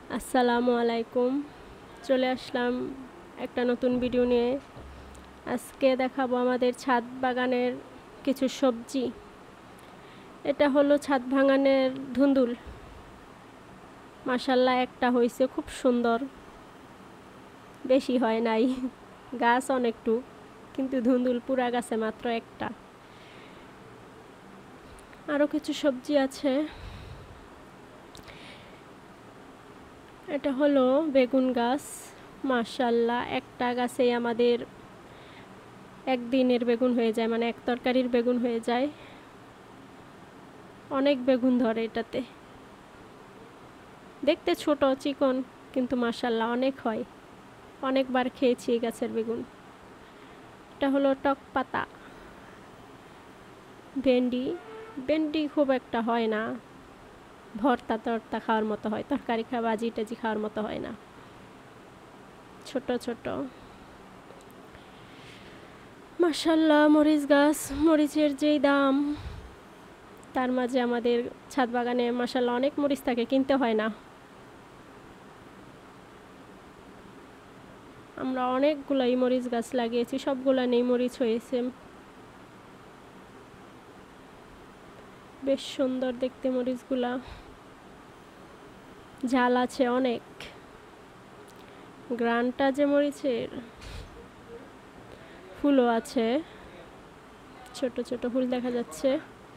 আসসালামু আলাইকুম। চলে আসলাম একটা নতুন ভিডিও নিয়ে। আজকে দেখাবো আমাদের ছাদ বাগানের কিছু সবজি। এটা হলো ছাদ বাগানের ধুন্দুল। মাশাল্লাহ একটা হয়েছে খুব সুন্দর, বেশি হয় নাই, গাছ অনেকটু, কিন্তু ধুন্দুল পুরা গাছে মাত্র একটা। আরও কিছু সবজি আছে। এটা হলো বেগুন গাছ। মাশাল্লাহ একটা গাছেই আমাদের একদিনের বেগুন হয়ে যায়, মানে এক তরকারির বেগুন হয়ে যায়। অনেক বেগুন ধরে এটাতে। দেখতে ছোট চিকন, কিন্তু মাশাল্লাহ অনেক হয়। অনেকবার খেয়েছি এই গাছের বেগুন। এটা হলো টক পাতা। ভেন্ডি। ভেন্ডি খুব একটা হয় না, ভর্তা টর্তা খাওয়ার মতো হয়, তরকারি খাওয়া ভাজি টাজি খাওয়ার মতো হয় না, ছোট ছোট। মাশাল্লাহ মরিচ গাছ। মরিচের যেই দাম, তার মাঝে আমাদের ছাদ বাগানে মাশাল্লাহ অনেক মরিচ থাকে, কিনতে হয় না। আমরা অনেকগুলাই মরিচ গাছ লাগিয়েছি, সবগুলা নেই মরিচ হয়েছে। বেশ সুন্দর দেখতে মরিচগুলা, ঝাল আছে অনেক। গ্রানটা যে মরিচের, ফুলও আছে, ছোট ছোট ফুল দেখা যাচ্ছে।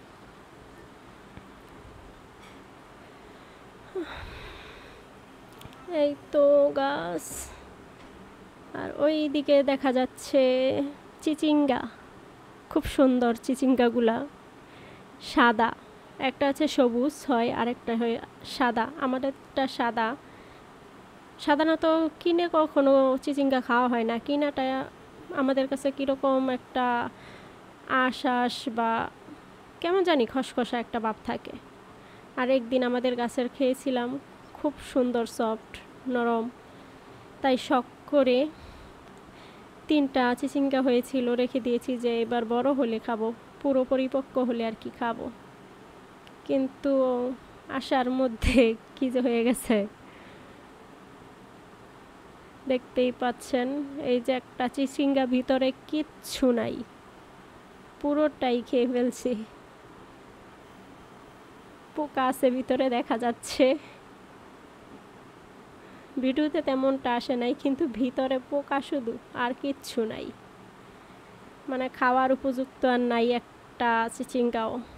এই তো গাছ। আর ওই দিকে দেখা যাচ্ছে চিচিঙ্গা, খুব সুন্দর চিচিঙ্গাগুলা, সাদা। একটা আছে সবুজ হয়, আরেকটা হয় সাদা। আমাদেরটা সাদা। সাধারণত কিনে কখনো চিচিঙ্গা খাওয়া হয় না, কিনাটা আমাদের কাছে কীরকম একটা আশ্বাস বা কেমন জানি খসখসা একটা ভাব থাকে। আর একদিন আমাদের গাছের খেয়েছিলাম, খুব সুন্দর সফট নরম, তাই শখ করে 3টা চিচিঙ্গা হয়েছিল, রেখে দিয়েছি যে এবার বড় হলে খাবো, পুরো পরিপক্ক হলে আর কি খাবো। কিন্তু আশার মধ্যে কি যে হয়ে গেছে, দেখতেই পাচ্ছেন। এই যে একটা চিচিঙ্গা, ভিতরে কিচ্ছু নাই, পুরোটাই খেয়ে ফেলছি। পোকা আছে ভিতরে দেখা যাচ্ছে, ভিডিওতে তেমনটা আসে নাই, কিন্তু ভিতরে পোকা শুধু, আর কিচ্ছু নাই, মানে খাওয়ার উপযুক্ত আর নাই একটা চিচিঙ্গাও।